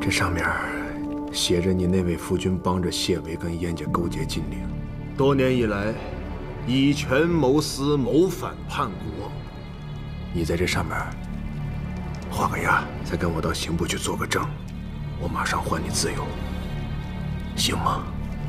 这上面写着你那位夫君帮着谢伟跟燕家勾结金陵，多年以来以权谋私，谋反叛国。你在这上面画个押，再跟我到刑部去做个证，我马上还你自由，行吗？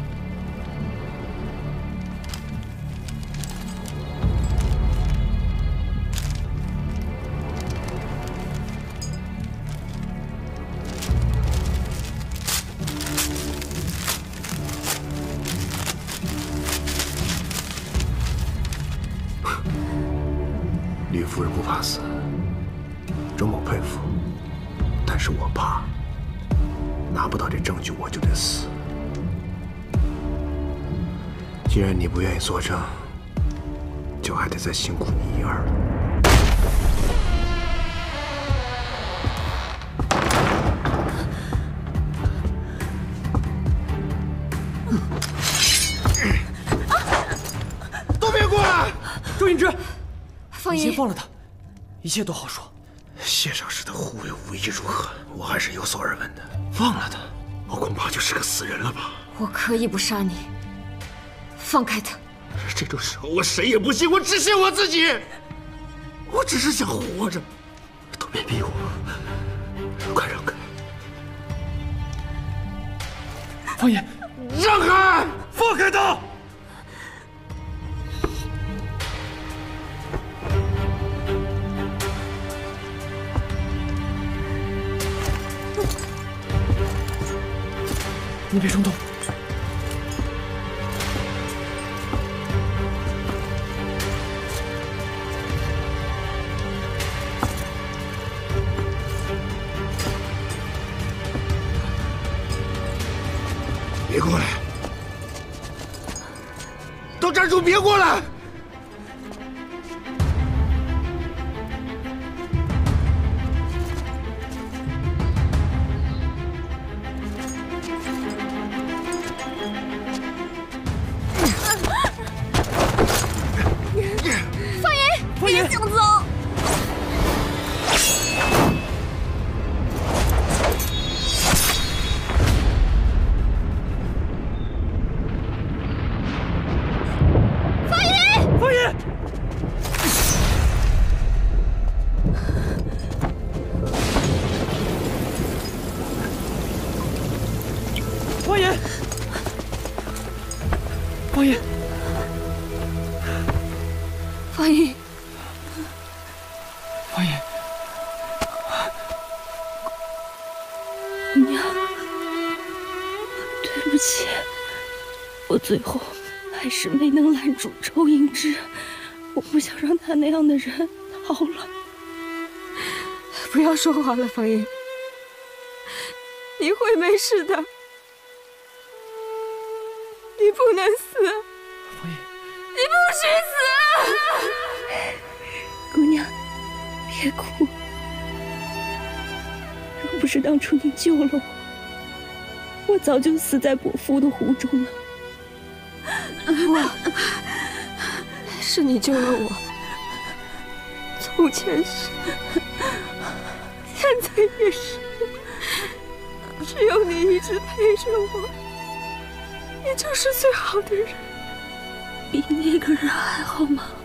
吕夫人不怕死，周某佩服，但是我怕拿不到这证据我就得死。既然你不愿意作证，就还得再辛苦你一二了。 都别过来！周引之。 你先放了他，一切都好说。 谢少师的护卫武艺如何？我还是有所耳闻的。放了他，我恐怕就是个死人了吧？ 我可以不杀你，放开他。 这种时候我谁也不信，我只信我自己。我只是想活着，都别逼我，快让开！ 方爷， 让开！ 放开他！ 你别冲动。 别过来！都站住！别过来！ 方爷， 方爷， 方爷， 姑娘，对不起，我最后还是没能拦住周引之，我不想让他那样的人逃了。 不要说话了，方爷，你会没事的。 你不能死， 方爷， 你不许死！ 姑娘，别哭。若不是当初你救了我，我早就死在伯父的湖中了。 是你救了我，从前是，现在也是，只有你一直陪着我。 你就是最好的人， 比那个人还好吗？